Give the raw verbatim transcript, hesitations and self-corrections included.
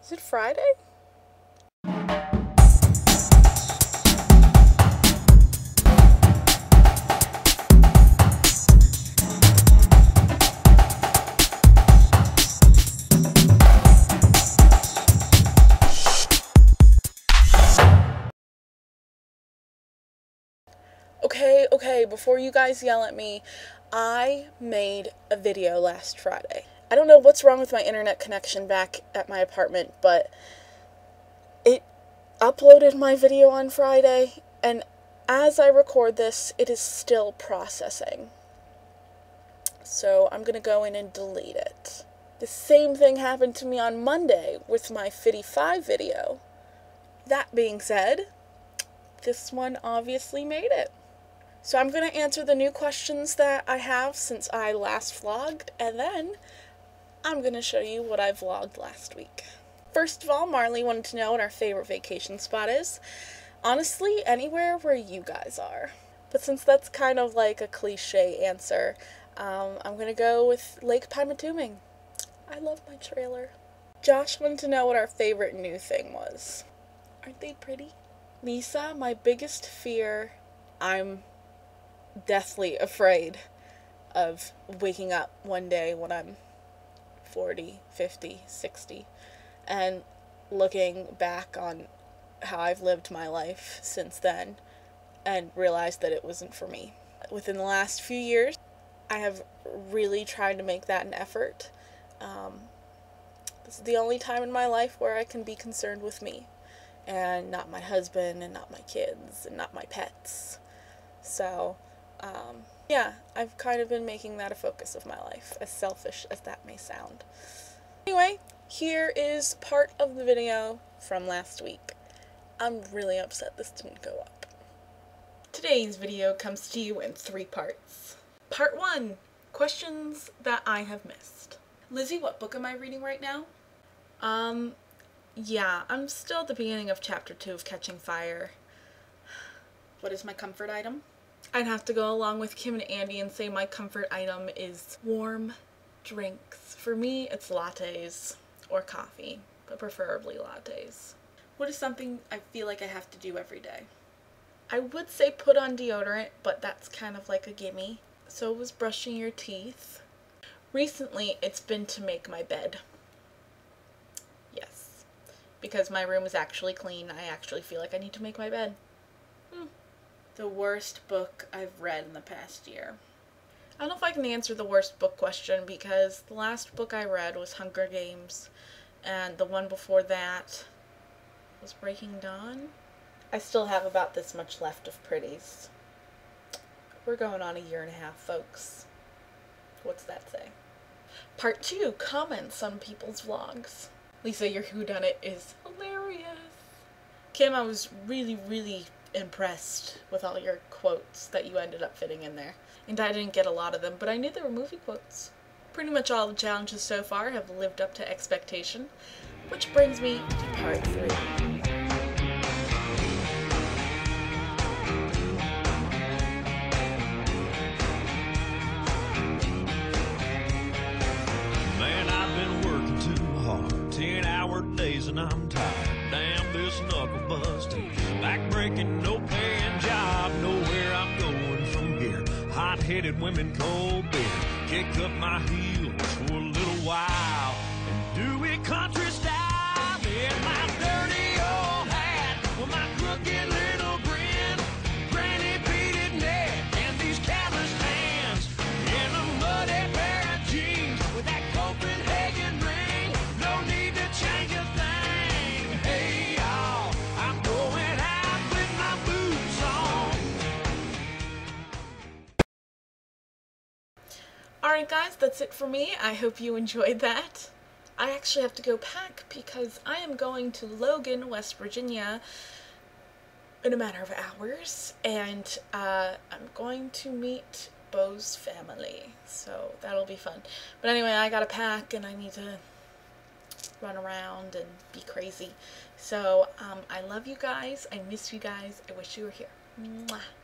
Is it Friday? Okay, okay, before you guys yell at me, I made a video last Friday. I don't know what's wrong with my internet connection back at my apartment, but it uploaded my video on Friday, and as I record this, it is still processing. So I'm gonna go in and delete it. The same thing happened to me on Monday with my fifty-five video. That being said, this one obviously made it. So I'm going to answer the new questions that I have since I last vlogged, and then I'm going to show you what I vlogged last week. First of all, Marley wanted to know what our favorite vacation spot is. Honestly, anywhere where you guys are. But since that's kind of like a cliche answer, um, I'm going to go with Lake Pymatuming. I love my trailer. Josh wanted to know what our favorite new thing was. Aren't they pretty? Lisa, my biggest fear, I'm deathly afraid of waking up one day when I'm forty, fifty, sixty and looking back on how I've lived my life since then and realize that it wasn't for me. Within the last few years, I have really tried to make that an effort. Um, this is the only time in my life where I can be concerned with me and not my husband and not my kids and not my pets. So Um, yeah, I've kind of been making that a focus of my life, as selfish as that may sound. Anyway, here is part of the video from last week. I'm really upset this didn't go up. Today's video comes to you in three parts. Part one, questions that I have missed. Lizzie, what book am I reading right now? Um, yeah, I'm still at the beginning of chapter two of Catching Fire. What is my comfort item? I'd have to go along with Kim and Andy and say my comfort item is warm drinks. For me, it's lattes or coffee, but preferably lattes. What is something I feel like I have to do every day? I would say put on deodorant, but that's kind of like a gimme. So was brushing your teeth. Recently, it's been to make my bed. Yes, because my room is actually clean. I actually feel like I need to make my bed. Hmm. The worst book I've read in the past year. I don't know if I can answer the worst book question because the last book I read was Hunger Games and the one before that was Breaking Dawn. I still have about this much left of Pretties. We're going on a year and a half, folks. What's that say? Part two, comments on people's vlogs. Lisa, your whodunit is hilarious. Kim, I was really, really impressed with all your quotes that you ended up fitting in there. And I didn't get a lot of them, but I knew they were movie quotes. Pretty much all the challenges so far have lived up to expectation, which brings me to part three. Man, I've been working too hard, ten hour days and I'm tired. Damn this knuckle busting, back breaking, no paying job, nowhere I'm going from here. Hot-headed women, cold beer, kick up my heels for a little while and do it country style. In my dirty old hat, with my crooked little grin, granny beaded neck and these calloused hands, in a muddy pair of jeans with that Copenhagen ring, no need to change a thing. Hey y'all, I'm going out with my boots on. Alright guys, that's it for me. I hope you enjoyed that. I actually have to go pack because I am going to Logan, West Virginia in a matter of hours, and uh, I'm going to meet Bo's family, so that'll be fun. But anyway, I gotta pack and I need to run around and be crazy. So um, I love you guys, I miss you guys, I wish you were here. Mwah.